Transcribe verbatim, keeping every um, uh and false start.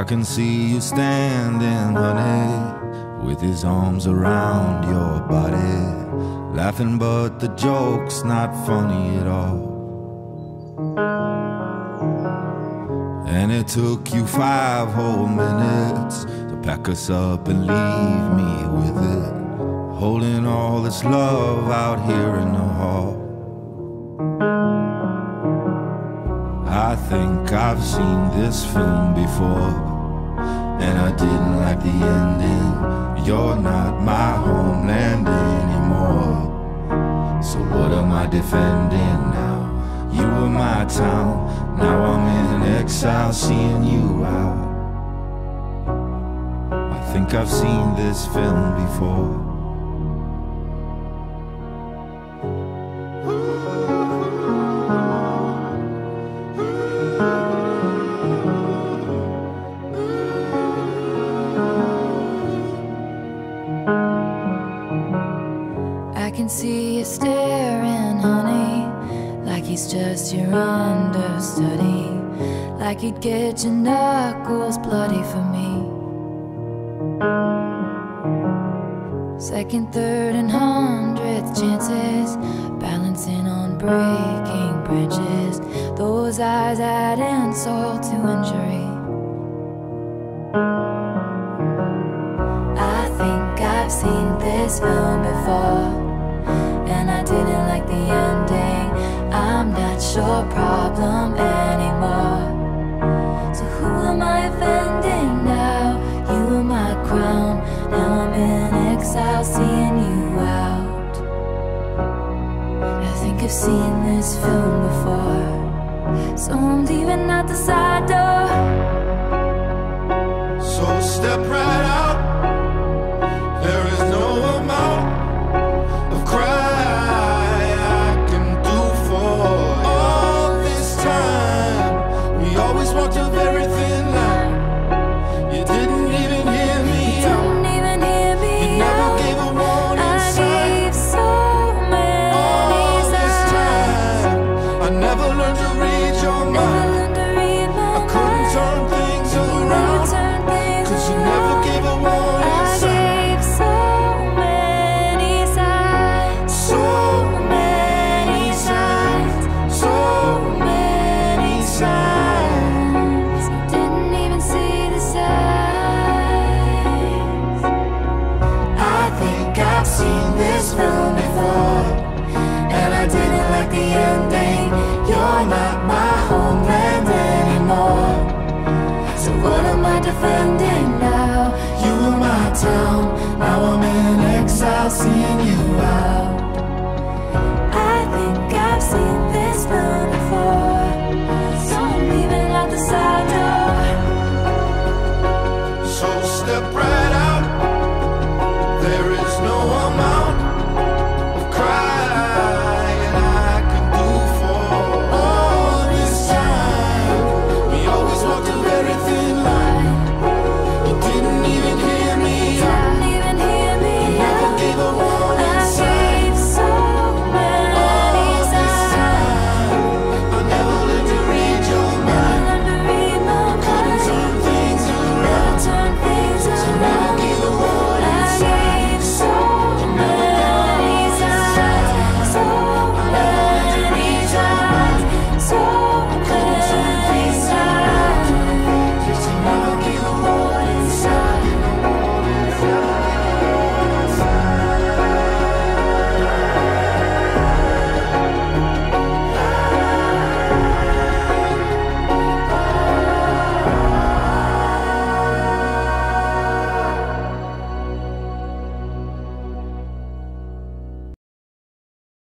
I can see you standing, honey, with his arms around your body, laughing but the joke's not funny at all. And it took you five whole minutes to pack us up and leave me with it, holding all this love out here in the hall. I think I've seen this film before, and I didn't like the ending. You're not my homeland anymore, so what am I defending now? You were my town, now I'm in exile seeing you out. I think I've seen this film before. I can see you staring, honey, like he's just your understudy, like he'd get your knuckles bloody for me. Second, third, and hundredth chances, balancing on breaking branches. Those eyes add insult to injury. I think I've seen this film before, and I didn't like the ending. I'm not your problem anymore, so who am I offending now? You were my crown, now I'm in exile seeing you out. I think I've seen this film before, so I'm leaving out the side door. So step right out, there is no amount of cry I can do for all this time. We always walked a very thin line. You didn't even hear me out. Didn't even hear me You never out. gave a warning I sign. gave so many All this signs. time, I never learned to read your Never mind. learned to read my I couldn't mind. turn things Never around, turn things cause you around. never gave a warning I sign. gave so many signs, So many signs, so many signs. You didn't even see the signs. I think I've seen this film before, and I didn't like the ending. You're not my homeland anymore, so what am I defending now? You were my town, now I'm in exile seeing you out.